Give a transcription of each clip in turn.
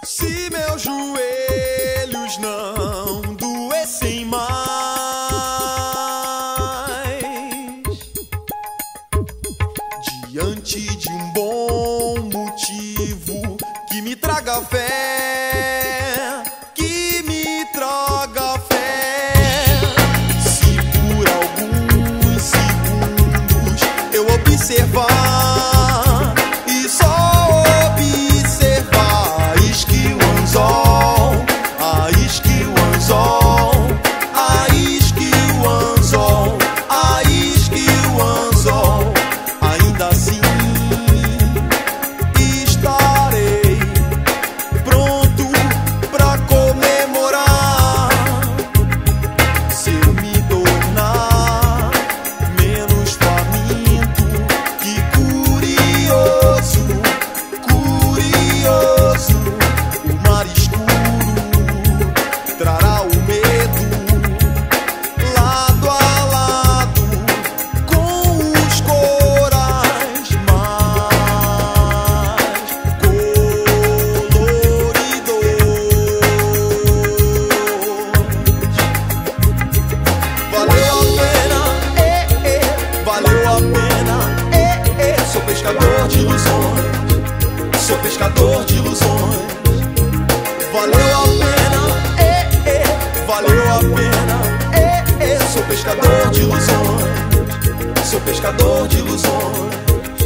Se meus joelhos não doessem mais, diante de um bom motivo que me traga fé, que me traga fé. Se por alguns segundos eu observar e só ainda assim estarei pronto pra comemorar. Se eu me tornar menos faminto que curioso, curioso, o mar escuro trará o medo lado a lado com os corais mais coloridos. Valeu a pena, valeu a pena, sou pescador de ilusões, sou pescador de ilusões. Valeu a pena, valeu a pena, sou pescador de ilusões, sou pescador de ilusões.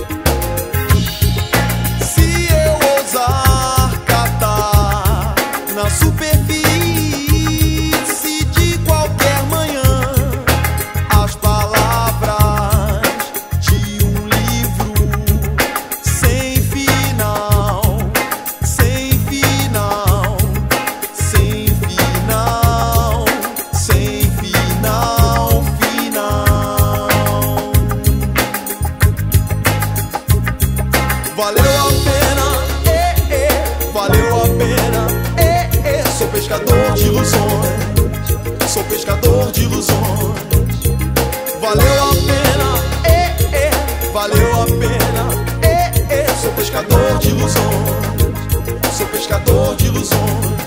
Se eu ousar catar na superfície de qualquer manhã as palavras de um livro sem final, sem final, sem final, sem final, final. Valeu a pena, valeu a pena, sou pescador de ilusões, sou pescador de ilusões. Valeu a pena, valeu a pena, sou pescador de ilusões, sou pescador de ilusões.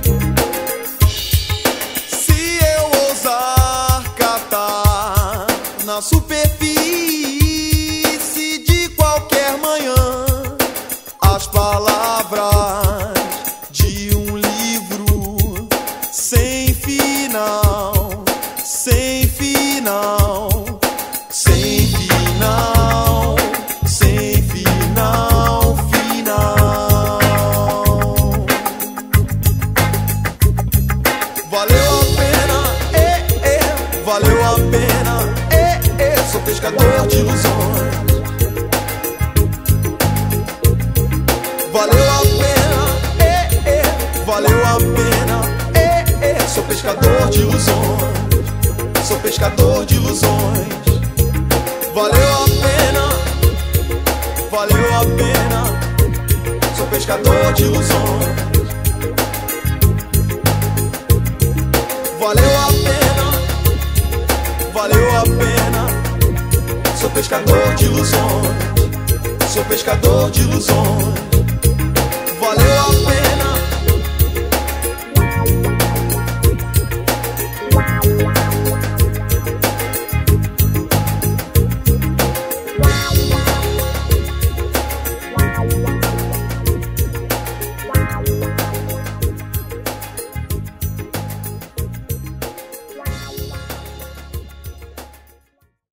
Se eu ousar catar na superfície de qualquer manhã as palavras de um livro sem final, sem final, sem final, sem final, final. Valeu a pena, valeu a pena, sou pescador de ilusões. Valeu a pena, valeu a pena, sou pescador de ilusões, sou pescador de ilusões. Valeu a pena, valeu a pena, sou pescador de ilusões. Valeu a pena, valeu a pena, sou pescador de ilusões, sou pescador de ilusões.